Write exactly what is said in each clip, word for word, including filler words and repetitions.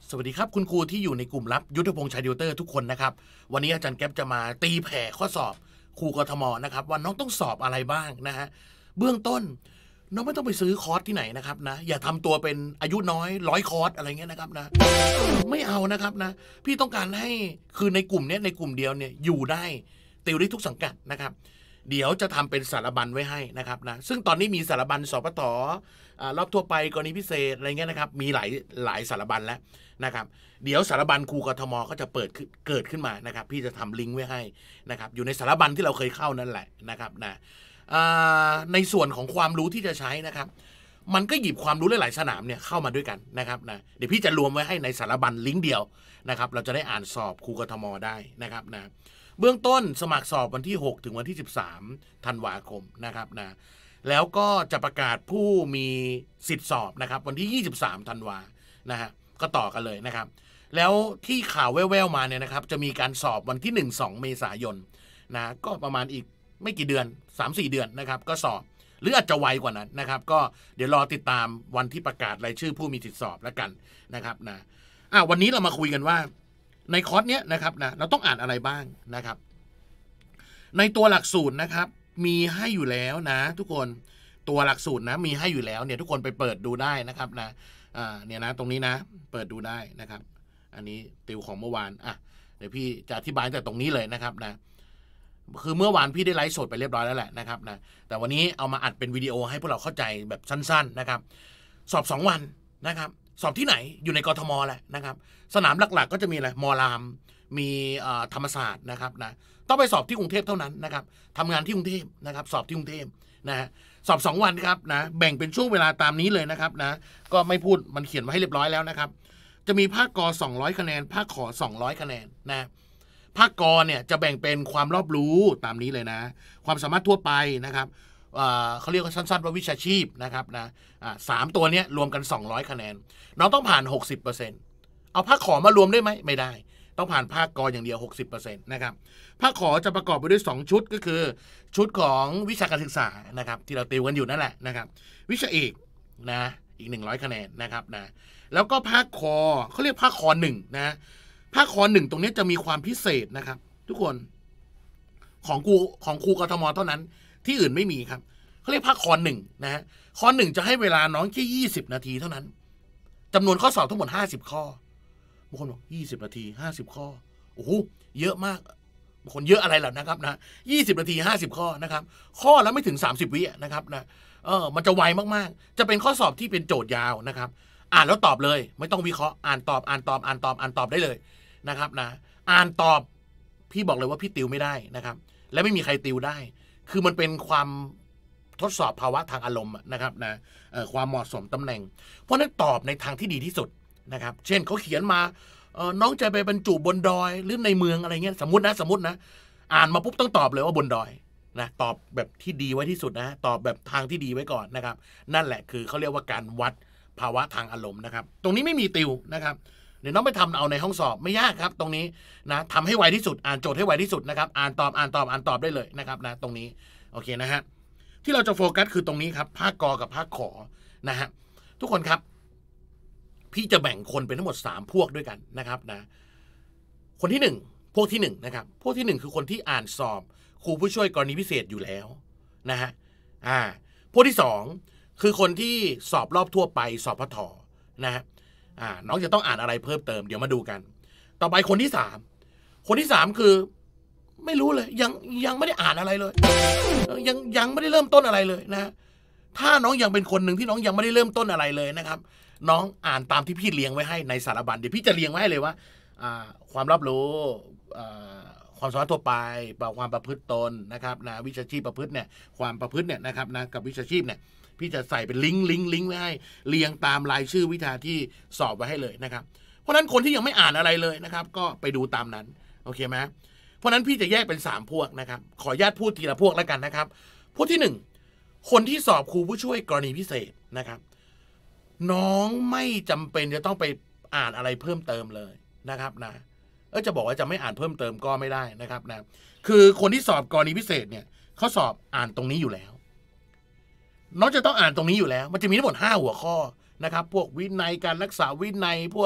สวัสดีครับคุณครูที่อยู่ในกลุ่มลับยุทธพงษ์ชัยดิวเตอร์ทุกคนนะครับวันนี้อาจารย์แก๊ปจะมาตีแผ่ข้อสอบครูกทมนะครับว่าน้องต้องสอบอะไรบ้างนะฮะเบื้องต้นน้องไม่ต้องไปซื้อคอร์สที่ไหนนะครับนะอย่าทำตัวเป็นอายุน้อยร้อยคอร์สอะไรเงี้ยนะครับนะไม่เอานะครับนะพี่ต้องการให้คือในกลุ่มเนี้ยในกลุ่มเดียวเนี่ยอยู่ได้ติวได้ทุกสังกัดนะครับเดี๋ยวจะทำเป็นสารบัญไว้ให้นะครับนะซึ่งตอนนี้มีสารบัญสปทรอบทั่วไปกรณีพิเศษอะไรเงี้ยนะครับมีหลายหลายสารบัญแล้วนะครับเดี๋ยวสารบัญครูกทมก็จะเปิดเกิดขึ้นมานะครับพี่จะทำลิงก์ไว้ให้นะครับอยู่ในสารบัญที่เราเคยเข้านั่นแหละนะครับนะในส่วนของความรู้ที่จะใช้นะครับมันก็หยิบความรู้หลายๆสนามเนี่ยเข้ามาด้วยกันนะครับนะเดี๋ยวพี่จะรวมไว้ให้ในสารบัญลิงก์เดียวนะครับเราจะได้อ่านสอบครูกทมได้นะครับนะเบื้องต้นสมัครสอบวันที่หกถึงวันที่สิบสามธันวาคมนะครับนะแล้วก็จะประกาศผู้มีสิทธิสอบนะครับวันที่ยี่สิบสามธันวานะฮะก็ต่อกันเลยนะครับแล้วที่ข่าวแว่วๆมาเนี่ยนะครับจะมีการสอบวันที่หนึ่ง สองเมษายนนะก็ประมาณอีกไม่กี่เดือน สามสี่ เดือนนะครับก็สอบหรืออาจจะไวกว่านั้นนะครับก็เดี๋ยวรอติดตามวันที่ประกาศรายชื่อผู้มีสิทธิสอบแล้วกันนะครับนะอ่ะวันนี้เรามาคุยกันว่าในคอร์สเนี้ยนะครับนะเราต้องอ่านอะไรบ้างนะครับในตัวหลักสูตรนะครับมีให้อยู่แล้วนะทุกคนตัวหลักสูตรนะมีให้อยู่แล้วเนี่ยทุกคนไปเปิดดูได้นะครับนะอ่าเนี่ยนะตรงนี้นะเปิดดูได้นะครับอันนี้ติวของเมื่อวานอ่ะเดี๋ยวพี่จะอธิบายแต่ตรงนี้เลยนะครับนะคือเมื่อวานพี่ได้ไลฟ์สดไปเรียบร้อยแล้วแหละนะครับนะแต่วันนี้เอามาอัดเป็นวิดีโอให้พวกเราเข้าใจแบบสั้นๆนะครับสอบสองวันนะครับสอบที่ไหนอยู่ในกทมแหละนะครับสนามหลักๆก็จะมีอะไรมอรามมีธรรมศาสตร์นะครับนะต้องไปสอบที่กรุงเทพเท่านั้นนะครับทำงานที่กรุงเทพนะครับสอบที่กรุงเทพนะฮะสอบสองวันครับนะแบ่งเป็นช่วงเวลาตามนี้เลยนะครับนะก็ไม่พูดมันเขียนมาให้เรียบร้อยแล้วนะครับจะมีภาคกสองร้อยคะแนนภาคขอสองร้อยคะแนนนะภาคกเนี่ยจะแบ่งเป็นความรอบรู้ตามนี้เลยนะความสามารถทั่วไปนะครับเขาเรียกว่าสั้นๆว่าวิชาชีพนะครับนะสามตัวนี้รวมกันสองร้อยคะแนนน้องต้องผ่าน หกสิบเปอร์เซ็นต์ เอาภาคขอมารวมได้ไหมไม่ได้ต้องผ่านภาคกอย่างเดียว หกสิบเปอร์เซ็นต์ นะครับภาคขอจะประกอบไปด้วยสองชุดก็คือชุดของวิชาการศึกษานะครับที่เราติวกันอยู่นั่นแหละนะครับวิชาเอกนะอีกหนึ่งร้อยคะแนนนะครับนะแล้วก็ภาคคอเขาเรียกภาคคอหนึ่งนะภาคคอหนึ่งตรงนี้จะมีความพิเศษนะครับทุกคนของครูของครูกทมเท่านั้นที่อื่นไม่มีครับเขาเรียกภาคคอหนึ่งนะฮะคอหนึ่งจะให้เวลาน้องแค่ยี่สิบนาทีเท่านั้นจำนวนข้อสอบทั้งหมดห้าสิบข้อบางคนบอกยี่สิบนาทีห้าสิบข้อโอ้โหเยอะมากบางคนเยอะอะไรล่ะนะครับนะยี่สิบนาทีห้าสิบข้อนะครับข้อแล้วไม่ถึงสามสิบวินะครับนะเออมันจะไวมากๆจะเป็นข้อสอบที่เป็นโจทย์ยาวนะครับอ่านแล้วตอบเลยไม่ต้องวิเคราะห์อ่านตอบอ่านตอบอ่านตอบอ่านตอบได้เลยนะครับนะอ่านตอบพี่บอกเลยว่าพี่ติวไม่ได้นะครับและไม่มีใครติวได้คือมันเป็นความทดสอบภาวะทางอารมณ์นะครับนะเอ่อความเหมาะสมตำแหน่งเพราะนั้นตอบในทางที่ดีที่สุดนะครับเช่นเขาเขียนมาเออน้องจะไปบรรจุบนดอยหรือในเมืองอะไรเงี้ยสมมตินะสมมตินะอ่านมาปุ๊บต้องตอบเลยว่าบนดอยนะตอบแบบที่ดีไว้ที่สุดนะตอบแบบทางที่ดีไว้ก่อนนะครับนั่นแหละคือเขาเรียกว่าการวัดภาวะทางอารมณ์นะครับตรงนี้ไม่มีติวนะครับเดี๋ยวน้องไปทำเอาในห้องสอบไม่ยากครับตรงนี้นะทำให้ไวที่สุดอ่านโจทย์ให้ไวที่สุดนะครับอ่านตอบอ่านตอบอ่านตอบได้เลยนะครับนะตรงนี้โอเคนะฮะที่เราจะโฟกัสคือตรงนี้ครับภาคกอกับภาคขอนะฮะทุกคนครับพี่จะแบ่งคนเป็นทั้งหมดสามพวกด้วยกันนะครับนะคนที่หนึ่งพวกที่หนึ่งนะครับพวกที่หนึ่งคือคนที่อ่านสอบครูผู้ช่วยกรณีพิเศษอยู่แล้วนะฮะอ่าพวกที่สองคือคนที่สอบรอบทั่วไปสอบพทนะฮะอ่าน้องจะต้องอ่านอะไรเพิ่มเติมเดี๋ยวมาดูกันต่อไปคนที่สามคนที่สามคือไม่รู้เลยยังยังไม่ได้อ่านอะไรเลยยังยังไม่ได้เริ่มต้นอะไรเลยนะถ้าน้องยังเป็นคนหนึ่งที่น้องยังไม่ได้เริ่มต้นอะไรเลยนะครับน้องอ่านตามที่พี่เลี้ยงไว้ให้ในสารบัญเดี๋ยวพี่จะเลี้ยงไว้ให้เลยว่าความรับรู้ความสามารถทั่วไปความประพฤติตนนะครับนะวิชาชีพประพฤติเนี่ยความประพฤติเนี่ยนะครับนะกับวิชาชีพเนี่ยพี่จะใส่เป็นลิงก์ลิงก์ลิงก์ไว้ให้เรียงตามรายชื่อวิชาที่สอบไว้ให้เลยนะครับเพราะนั้นคนที่ยังไม่อ่านอะไรเลยนะครับก็ไปดูตามนั้นโอเคไหมเพราะนั้นพี่จะแยกเป็นสามพวกนะครับขออนุญาตพูดทีละพวกแล้วกันนะครับพวกที่หนึ่งคนที่สอบครูผู้ช่วยกรณีพิเศษนะครับน้องไม่จำเป็นจะต้องไปอ่านอะไรเพิ่มเติมเลยนะครับนะเออจะบอกว่าจะไม่อ่านเพิ่มเติมก็ไม่ได้นะครับนะคือคนที่สอบกรณีพิเศษเนี่ยเขาสอบอ่านตรงนี้อยู่แล้วน้องจะต้องอ่านตรงนี้อยู่แล้วมันจะมีทั้งหมดห้าหัวข้อนะครับพวกวินัยการรักษาวินัยพวก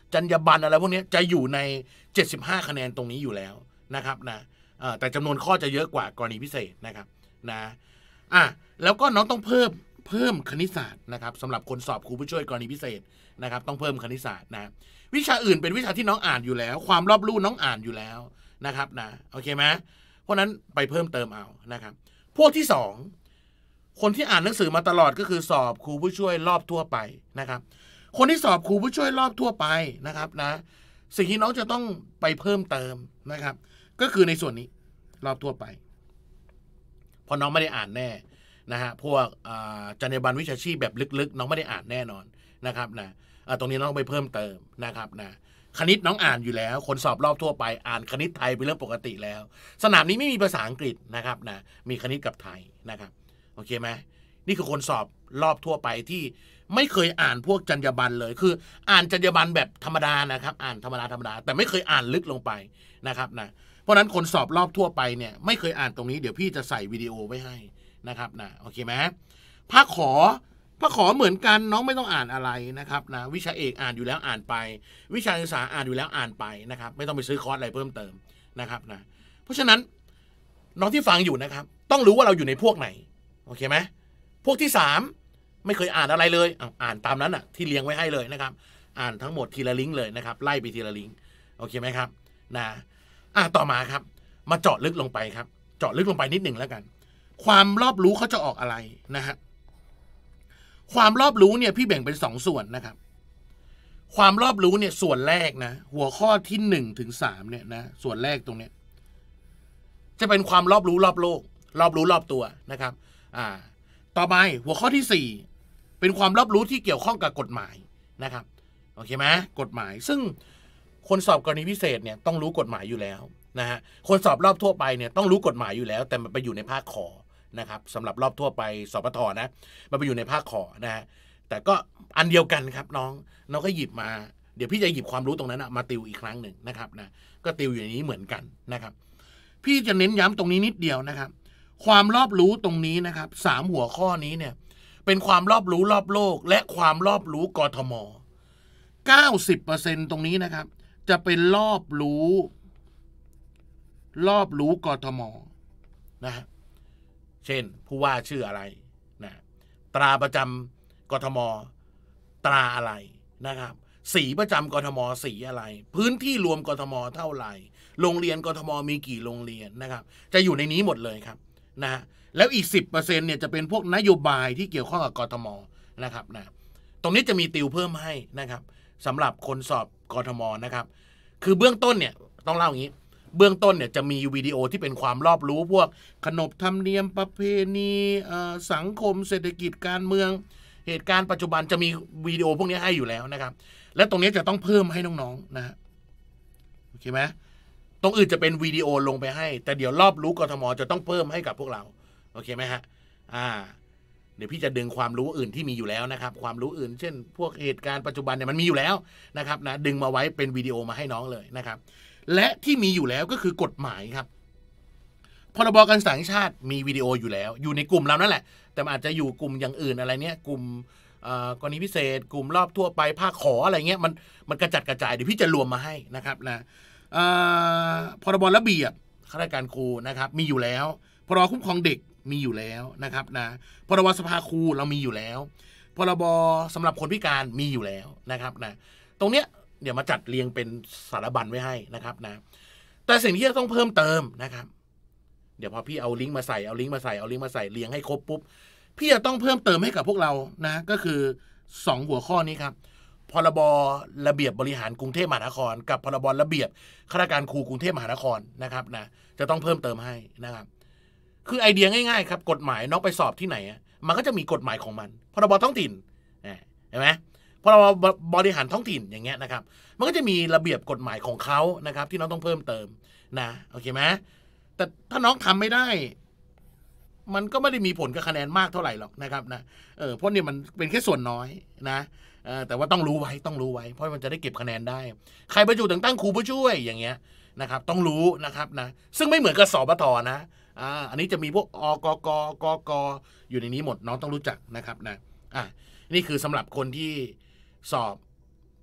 จรรยาบรรณอะไรพวกนี้จะอยู่ในเจ็ดสิบห้าคะแนนตรงนี้อยู่แล้วนะครับนะแต่จำนวนข้อจะเยอะกว่ากรณีพิเศษนะครับนะอ่ะแล้วก็น้องต้องเพิ่มเพิ่มคณิตศาสตร์นะครับสำหรับคนสอบครูผู้ช่วยกรณีพิเศษนะครับต้องเพิ่มคณิตศาสตร์นะวิชาอื่นเป็นวิชาที่น้องอ่านอยู่แล้วความรอบรู้น้องอ่านอยู่แล้วนะครับนะโอเคไหมเพราะนั้นไปเพิ่มเติมเอานะครับพวกที่สองคนที่อ่านหนังสือมาตลอดก็คือสอบครูผู้ช่วยรอบทั่วไปนะครับคนที่สอบครูผู้ช่วยรอบทั่วไปนะครับนะสิ่งที่น้องจะต้องไปเพิ่มเติมนะครับก็คือในส่วนนี้รอบทั่วไปเพราะน้องไม่ได้อ่านแน่นะฮะพวกจรรยาบรรณวิชาชีพแบบลึกๆน้องไม่ได้อ่านแน่นอนนะครับนะตรงนี้น้องไปเพิ่มเติมนะครับนะคณิตน้องอ่านอยู่แล้วคนสอบรอบทั่วไปอ่านคณิตไทยเป็นเรื่องปกติแล้วสนามนี้ไม่มีภาษาอังกฤษนะครับนะมีคณิตกับไทยนะครับโอเคไหมนี่คือคนสอบรอบทั่วไปที่ไม่เคยอ่านพวกจรรยาบรรณเลยคืออ่านจรรยาบรรณแบบธรรมดานะครับอ่านธรรมดาธรรมดาแต่ไม่เคยอ่านลึกลงไปนะครับนะเพราะนั้นคนสอบรอบทั่วไปเนี่ยไม่เคยอ่านตรงนี้เดี๋ยวพี่จะใส่วิดีโอไว้ให้นะครับนะโอเคไหมภาคขอภาคขอเหมือนกันน้องไม่ต้องอ่านอะไรนะครับนะวิชาเอกอ่านอยู่แล้วอ่านไปวิชาศึกษาอ่านอยู่แล้วอ่านไปนะครับไม่ต้องไปซื้อคอร์สอะไรเพิ่มเติมนะครับนะเพราะฉะนั้นน้องที่ฟังอยู่นะครับต้องรู้ว่าเราอยู่ในพวกไหนโอเคไหมพวกที่สามไม่เคยอ่านอะไรเลยอ่านตามนั้นอ่ะที่เลี้ยงไว้ให้เลยนะครับอ่านทั้งหมดทีละลิงก์เลยนะครับไล่ไปทีละลิงก์โอเคไหมครับนะอ่ะต่อมาครับมาเจาะลึกลงไปครับเจาะลึกลงไปนิดหนึ่งแล้วกันความรอบรู้เขาจะออกอะไรนะฮะความรอบรู้เนี่ยพี่แบ่งเป็นสองส่วนนะครับความรอบรู้เนี่ยส่วนแรกนะหัวข้อที่หนึ่งถึงสามเนี่ยนะส่วนแรกตรงเนี้ยจะเป็นความรอบรู้รอบโลกรอบรู้รอบตัวนะครับอ่าต่อไปหัวข้อที่สี่เป็นความรอบรู้ที่เกี่ยวข้องกับกฎหมายนะครับโอเคไหมกฎหมายซึ่งคนสอบกรณีพิเศษเนี่ยต้องรู้กฎหมายอยู่แล้วนะฮะคนสอบรอบทั่วไปเนี่ยต้องรู้กฎหมายอยู่แล้วแต่มันไปอยู่ในภาคขอนะครับสำหรับรอบทั่วไปสปทนะมันไปอยู่ในภาคขอนะฮะแต่ก็อันเดียวกันครับน้องน้องก็หยิบมาเดี๋ยวพี่จะหยิบความรู้ตรงนั้นนะมาติวอีกครั้งหนึ่งนะครับนะก็ติวอยู่ในนี้เหมือนกันนะครับพี่จะเน้นย้ำตรงนี้นิดเดียวนะครับความรอบรู้ตรงนี้นะครับสามหัวข้อนี้เนี่ยเป็นความรอบรู้รอบโลกและความรอบรู้กทม เก้าสิบเปอร์เซ็นต์ ตรงนี้นะครับจะเป็นรอบรู้รอบรู้กทมนะฮะเช่นผู้ว่าชื่ออะไรนะตราประจำกทมตราอะไรนะครับสีประจำกทมสีอะไรพื้นที่รวมกทมเท่าไหร่โรงเรียนกทมมีกี่โรงเรียนนะครับจะอยู่ในนี้หมดเลยครับนะฮะแล้วอีก สิบเปอร์เซ็นต์ เนี่ยจะเป็นพวกนโยบายที่เกี่ยวข้องกับกทมนะครับนะตรงนี้จะมีติวเพิ่มให้นะครับสำหรับคนสอบกทมนะครับคือเบื้องต้นเนี่ยต้องเล่าอย่างนี้เบื้องต้นเนี่ยจะมีวิดีโอที่เป็นความรอบรู้พวกขนบธรรมเนียมประเพณีสังคมเศรษฐกิจการเมืองเหตุการณ์ปัจจุบันจะมีวิดีโอพวกนี้ให้อยู่แล้วนะครับและตรงนี้จะต้องเพิ่มให้น้องๆนะฮะโอเคไหมตรงอื่นจะเป็นวิดีโอลงไปให้แต่เดี๋ยวรอบรู้กทมจะต้องเพิ่มให้กับพวกเราโอเคไหมฮะอ่าเดี๋ยวพี่จะดึงความรู้อื่นที่มีอยู่แล้วนะครับความรู้อื่นเช่นพวกเหตุการณ์ปัจจุบันเนี่ยมันมีอยู่แล้วนะครับนะดึงมาไว้เป็นวิดีโอมาให้น้องเลยนะครับและที่มีอยู่แล้วก็คือกฎหมายครับพรบการศึกษาแห่งชาติมีวิดีโออยู่แล้วอยู่ในกลุ่มเรานั่นแหละแต่อาจจะอยู่กลุ่มอย่างอื่นอะไรเนี้ยกลุ่มกรณีพิเศษกลุ่มรอบทั่วไปภาคขออะไรเงี้ยมันมันกระจัดกระจายเดี๋ยวพี่จะรวมมาให้นะครับนะพรบระเบียบข้าราชการครูนะครับมีอยู่แล้วพรบคุ้มครองเด็กมีอยู่แล้วนะครับนะพรบสภาครูเรามีอยู่แล้วพรบสำหรับคนพิการมีอยู่แล้วนะครับนะตรงเนี้ยเดี๋ยวมาจัดเรียงเป็นสารบัญไว้ให้นะครับนะแต่สิ่งที่จะต้องเพิ่มเติมนะครับเดี๋ยวพอพี่เอาลิงก์มาใส่เอาลิงก์มาใส่เอาลิงก์มาใส่เรียงให้ครบปุ๊บพี่จะต้องเพิ่มเติมให้กับพวกเรานะก็คือสองหัวข้อนี้ครับพรบระเบียบบริหารกรุงเทพมหานครกับพรบระเบียบข้าราชการครูกรุงเทพมหานครนะครับนะจะต้องเพิ่มเติมให้นะครับคือไอเดียง่ายๆครับกฎหมายน้องไปสอบที่ไหนมันก็จะมีกฎหมายของมันพรบท้องถิ่นเห็นไหมพรบบริหารท้องถิ่นอย่างเงี้ยนะครับมันก็จะมีระเบียบกฎหมายของเขานะครับที่น้องต้องเพิ่มเติมนะโอเคไหมแต่ถ้าน้องทำไม่ได้มันก็ไม่ได้มีผลกับคะแนนมากเท่าไหร่หรอกนะครับนะเออเพราะนี่มันเป็นแค่ส่วนน้อยนะเออแต่ว่าต้องรู้ไว้ต้องรู้ไว้เพราะมันจะได้เก็บคะแนนได้ใครบรรจุแต่งตั้งครูผู้ช่วยอย่างเงี้ยนะครับต้องรู้นะครับนะซึ่งไม่เหมือนกับสปทนะอ่าอันนี้จะมีพวกอกกกกอยู่ในนี้หมดน้องต้องรู้จักนะครับนะอ่ะนี่คือสำหรับคนที่สอบ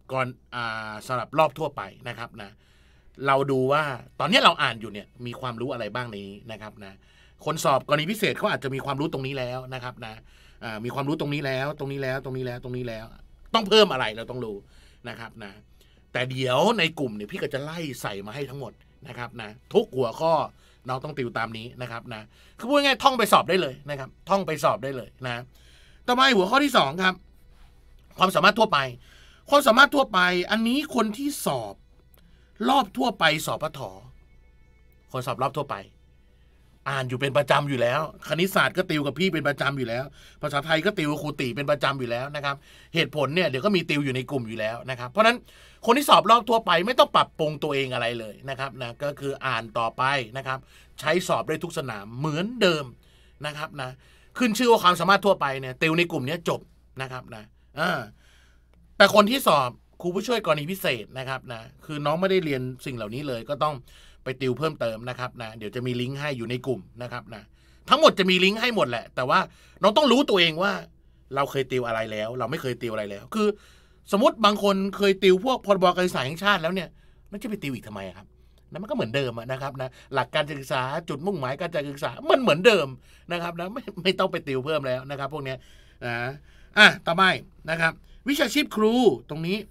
ก่อนอ่าสำหรับรอบทั่วไปนะครับนะเราดูว่าตอนนี้เราอ่านอยู่เนี่ยมีความรู้อะไรบ้างในนี้นะครับนะคนสอบกรณีพิเศษเขาอาจจะมีความรู้ตรงนี้แล้วนะครับนะอ่ามีความรู้ตรงนี้แล้วตรงนี้แล้วตรงนี้แล้วตรงนี้แล้วต้องเพิ่มอะไรเราต้องรู้นะครับนะแต่เดี๋ยวในกลุ่มเนี่ยพี่ก็จะไล่ใส่มาให้ทั้งหมดนะครับนะทุกหัวข้อน้องต้องติวตามนี้นะครับนะคือพูดง่ายๆท่องไปสอบได้เลยนะครับท่องไปสอบได้เลยนะต่อมาหัวข้อที่สองครับความสามารถทั่วไปความสามารถทั่วไปอันนี้คนที่สอบรอบทั่วไปสอบปฐคนสอบรอบทั่วไปอ่านอยู่เป็นประจำอยู่แล้วคณิตศาสตร์ก็ติวกับพี่เป็นประจำอยู่แล้วภาษาไทยก็ติวกับครูติเป็นประจำอยู่แล้วนะครับเหตุผลเนี่ยเดี๋ยวก็มีติวอยู่ในกลุ่มอยู่แล้วนะครับเพราะฉะนั้นคนที่สอบรอบทั่วไปไม่ต้องปรับปรุงตัวเองอะไรเลยนะครับนะก็คืออ่านต่อไปนะครับใช้สอบได้ทุกสนามเหมือนเดิมนะครับนะขึ้นชื่อว่าความสามารถทั่วไปเนี่ยติวในกลุ่มนี้จบนะครับนะอ่าแต่คนที่สอบครูผู้ช่วยกรณีพิเศษนะครับนะคือน้องไม่ได้เรียนสิ่งเหล่านี้เลยก็ต้องไปติวเพิ่มเติมนะครับนะเดี๋ยวจะมีลิงก์ให้อยู่ในกลุ่มนะครับนะทั้งหมดจะมีลิงก์ให้หมดแหละแต่ว่าน้องต้องรู้ตัวเองว่าเราเคยติวอะไรแล้วเราไม่เคยติวอะไรแล้วคือสมมติบางคนเคยติวพวกพรบการศึกษาแห่งชาติแล้วเนี่ยมันจะไปติวอีกทำไมครับนะมันก็เหมือนเดิมนะครับนะหลักการศึกษาจุดมุ่งหมายการศึกษามันเหมือนเดิมนะครับนะไม่ไม่ต้องไปติวเพิ่มแล้วนะครับพวกเนี้ยนะอ่ะต่อไปนะครับวิชาชีพครูตรงนี้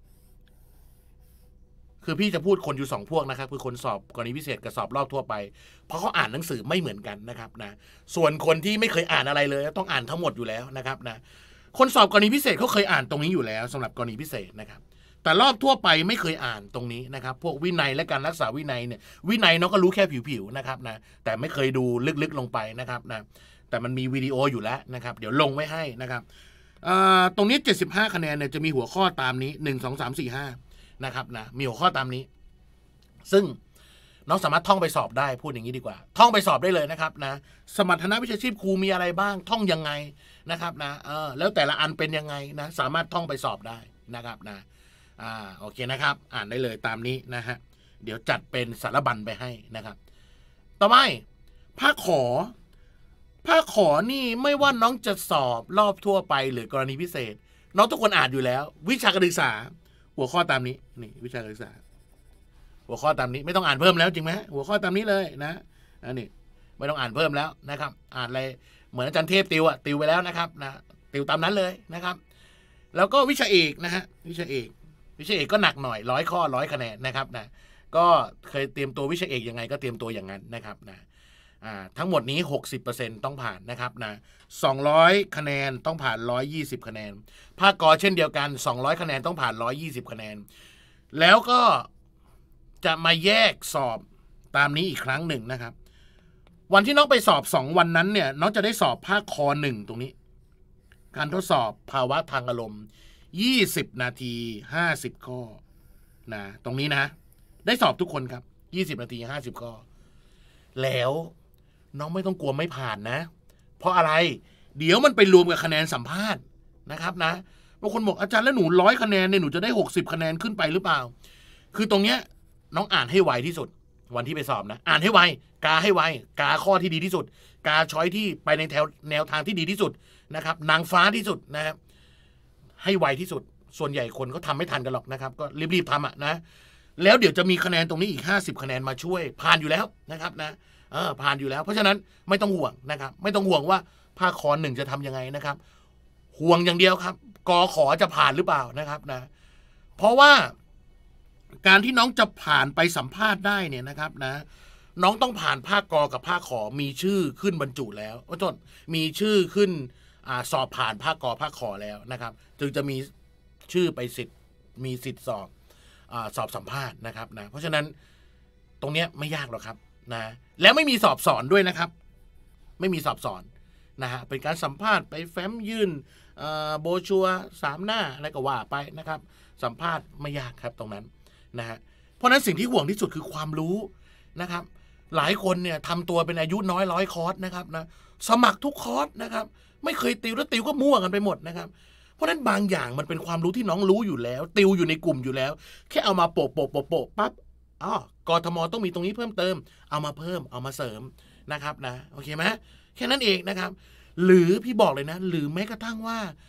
คือพี่จะพูดคนอยู่สองพวกนะครับคือคนสอบกรณีพิเศษกับสอบรอบทั่วไปเพราะเขาอ่านหนังสือไม่เหมือนกันนะครับนะส่วนคนที่ไม่เคยอ่านอะไรเลยต้องอ่านทั้งหมดอยู่แล้วนะครับนะคนสอบกรณีพิเศษเขาเคยอ่านตรงนี้อยู่แล้วสำหรับกรณีพิเศษนะครับแต่รอบทั่วไปไม่เคยอ่านตรงนี้นะครับพวกวินัยและการรักษาวินัยเนี่ยวินัยน้องก็รู้แค่ผิวๆนะครับนะแต่ไม่เคยดูลึกๆลงไปนะครับนะแต่มันมีวิดีโออยู่แล้วนะครับเดี๋ยวลงไว้ให้นะครับตรงนี้เจ็ดสิบห้าคะแนนเนี่ยจะมีหัวข้อตามนี้หนึ่ง สอง สาม สี่ ห้านะครับนะมีหัวข้อตามนี้ซึ่งน้องสามารถท่องไปสอบได้พูดอย่างนี้ดีกว่าท่องไปสอบได้เลยนะครับนะสมรรถนะวิชาชีพครูมีอะไรบ้างท่องยังไงนะครับนะเออแล้วแต่ละอันเป็นยังไงนะสามารถท่องไปสอบได้นะครับนะอ่าโอเคนะครับอ่านได้เลยตามนี้นะฮะเดี๋ยวจัดเป็นสารบัญไปให้นะครับต่อไปภาคขอภาคขอนี่ไม่ว่าน้องจะสอบรอบทั่วไปหรือกรณีพิเศษน้องทุกคนอ่านอยู่แล้ววิชาการศึกษาหัวข้อตามนี้นี่วิชาการศึกษาหัวข้อตามนี้ไม่ต้องอ่านเพิ่มแล้วจริงไหมหัวข้อตามนี้เลยนะอันนี้ไม่ต้องอ่านเพิ่มแล้วนะครับอ่านอะไรเหมือนอาจารย์เทพติวอะติวไปแล้วนะครับนะติวตามนั้นเลยนะครับแล้วก็วิชาเอกนะฮะวิชาเอกวิชาเอกก็หนักหน่อยร้อยข้อร้อยคะแนนนะครับนะก็เคยเตรียมตัววิชาเอกยังไงก็เตรียมตัวอย่างนั้นนะครับนะอ่าทั้งหมดนี้ หกสิบเปอร์เซ็นต์ ต้องผ่านนะครับนะสองร้อยคะแนนต้องผ่านหนึ่งร้อยยี่สิบคะแนนภาคกอเช่นเดียวกันสองร้อยคะแนนต้องผ่านหนึ่งร้อยยี่สิบคะแนนแล้วก็จะมาแยกสอบตามนี้อีกครั้งหนึ่งนะครับวันที่น้องไปสอบสองวันนั้นเนี่ยน้องจะได้สอบภาคคอหนึ่งตรงนี้การทดสอบภาวะทางอารมณ์ยี่สิบนาทีห้าสิบข้อนะตรงนี้นะได้สอบทุกคนครับยี่สิบนาทีห้าสิบข้อแล้วน้องไม่ต้องกลัวไม่ผ่านนะเพราะอะไรเดี๋ยวมันไปรวมกับคะแนนสัมภาษณ์นะครับนะบางคนบอกอาจารย์แล้วหนูร้อยคะแนนเนี่ยหนูจะได้หกสิบคะแนนขึ้นไปหรือเปล่าคือตรงเนี้ยน้องอ่านให้ไวที่สุดวันที่ไปสอบนะอ่านให้ไวกาให้ไวกาข้อที่ดีที่สุดกาช้อยที่ไปในแถวแนวทางที่ดีที่สุดนะครับนางฟ้าที่สุดนะครับให้ไวที่สุดส่วนใหญ่คนก็ทำไม่ทันกันหรอกนะครับก็รีบๆทำอ่ะนะแล้วเดี๋ยวจะมีคะแนนตรงนี้อีกห้าสิบคะแนนมาช่วยผ่านอยู่แล้วนะครับนะเออผ่านอยู่แล้วเพราะฉะนั้นไม่ต้องห่วงนะครับไม่ต้องห่วงว่าภาคคอหนึ่งจะทำยังไงนะครับห่วงอย่างเดียวครับกอขอจะผ่านหรือเปล่านะครับนะเพราะว่าการที่น้องจะผ่านไปสัมภาษณ์ได้เนี่ยนะครับนะน้องต้องผ่านภาคกอกับภาคขอมีชื่อขึ้นบรรจุแล้วว่าต้นมีชื่อขึ้นอ่าสอบผ่านภาคกอภาคขอแล้วนะครับจึงจะมีชื่อไปสิทธิ์มีสิทธิ์สอบอ่าสอบสัมภาษณ์นะครับนะเพราะฉะนั้นตรงเนี้ยไม่ยากหรอกครับนะแล้วไม่มีสอบสอนด้วยนะครับไม่มีสอบสอนนะฮะเป็นการสัมภาษณ์ไปแฟ้มยื่นโบชัวสามหน้าอะไรก็ว่าไปนะครับสัมภาษณ์ไม่ยากครับตรงนั้นนะฮะเพราะนั้นสิ่งที่ห่วงที่สุดคือความรู้นะครับหลายคนเนี่ยทำตัวเป็นอายุน้อยร้อยคอร์สนะครับนะสมัครทุกคอร์สนะครับไม่เคยติวแล้วติวก็มั่วกันไปหมดนะครับเพราะนั้นบางอย่างมันเป็นความรู้ที่น้องรู้อยู่แล้วติวอยู่ในกลุ่มอยู่แล้วแค่เอามาโปะโปะโปะโปะปั๊บอ๋อกทมต้องมีตรงนี้เพิ่มเติมเอามาเพิ่มเอามาเสริมนะครับนะโอเคไหมแค่นั้นเองนะครับหรือพี่บอกเลยนะหรือแม้กระทั่งว่า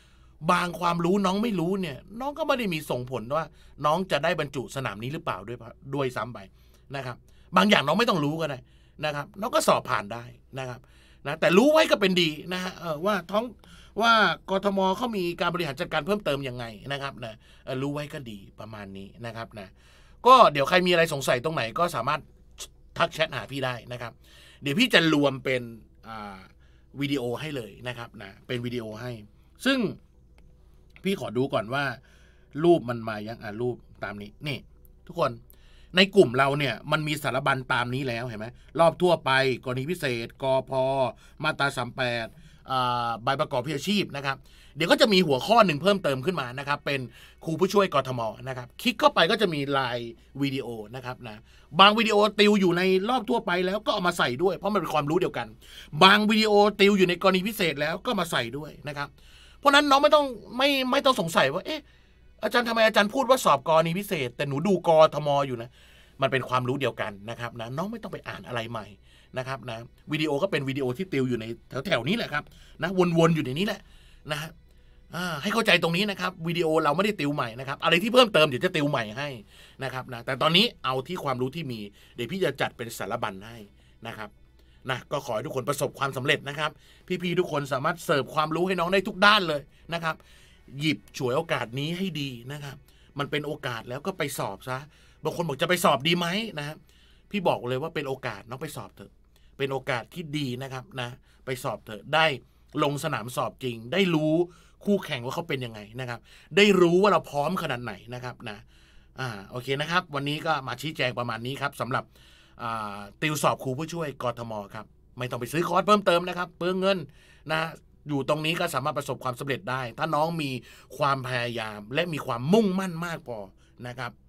บางความรู้น้องไม่รู้เนี่ยน้องก็ไม่ได้มีส่งผลว่าน้องจะได้บรรจุสนามนี้หรือเปล่าด้วยด้วยซ้ำไปนะครับบางอย่างน้องไม่ต้องรู้ก็ได้นะครับน้องก็สอบผ่านได้นะครับนะแต่รู้ไว้ก็เป็นดีนะฮะเออว่าท้องว่ากทมเขามีการบริหารจัดการเพิ่มเติมยังไงนะครับนะรู้ไว้ก็ดีประมาณนี้นะครับนะก็เดี๋ยวใครมีอะไรสงสัยตรงไหนก็สามารถทักแชทหาพี่ได้นะครับเดี๋ยวพี่จะรวมเป็นอ่าวิดีโอให้เลยนะครับนะเป็นวิดีโอให้ซึ่งพี่ขอดูก่อนว่ารูปมันมายังอ่ะรูปตามนี้นี่ทุกคนในกลุ่มเราเนี่ยมันมีสารบัญตามนี้แล้วเห็นไหมรอบทั่วไปกรณีพิเศษกพมาตราสามแปดใบประกอบวิชาชีพนะครับเดี๋ยวก็จะมีหัวข้อหนึ่งเพิ่มเติมขึ้นมานะครับเป็นครูผู้ช่วยกทมนะครับคลิกเข้าไปก็จะมีไลน์วิดีโอนะครับนะบางวิดีโอติวอยู่ในรอบทั่วไปแล้วก็เอามาใส่ด้วยเพราะมันเป็นความรู้เดียวกันบางวิดีโอติวอยู่ในกรณีพิเศษแล้วก็มาใส่ด้วยนะครับเพราะนั้นน้องไม่ต้องไม่ไม่ต้องสงสัยว่าเอ๊ะอาจารย์ทำไมอาจารย์พูดว่าสอบกรณีพิเศษแต่หนูดูกทมอยู่นะมันเป็นความรู้เดียวกันนะครับนะน้องไม่ต้องไปอ่านอะไรใหม่นะครับนะวิดีโอก็เป็นวิดีโอที่ติวอยู่ในแถวๆนี้แหละครับนะวนๆอยู่ในนี้แหละนะฮะให้เข้าใจตรงนี้นะครับวิดีโอเราไม่ได้ติวใหม่นะครับอะไรที่เพิ่มเติมเดี๋ยวจะติวใหม่ให้นะครับนะแต่ตอนนี้เอาที่ความรู้ที่มีเดี๋ยวพี่จะจัดเป็นสารบัญให้นะครับนะก็ขอให้ทุกคนประสบความสำเร็จนะครับพี่ๆทุกคนสามารถเสิร์ฟความรู้ให้น้องได้ทุกด้านเลยนะครับหยิบฉวยโอกาสนี้ให้ดีนะครับมันเป็นโอกาสแล้วก็ไปสอบซะบางคนบอกจะไปสอบดีไหมนะครับพี่บอกเลยว่าเป็นโอกาสน้องไปสอบเถอะเป็นโอกาสที่ดีนะครับนะไปสอบเถอะได้ลงสนามสอบจริงได้รู้คู่แข่งว่าเขาเป็นยังไงนะครับได้รู้ว่าเราพร้อมขนาดไหนนะครับนะอ่าโอเคนะครับวันนี้ก็มาชี้แจงประมาณนี้ครับสำหรับอ่าติวสอบครูผู้ช่วยกทมครับไม่ต้องไปซื้อคอร์สเพิ่มเติมนะครับเปลืองเงินนะอยู่ตรงนี้ก็สามารถประสบความสำเร็จได้ถ้าน้องมีความพยายามและมีความมุ่งมั่นมากพอนะครับ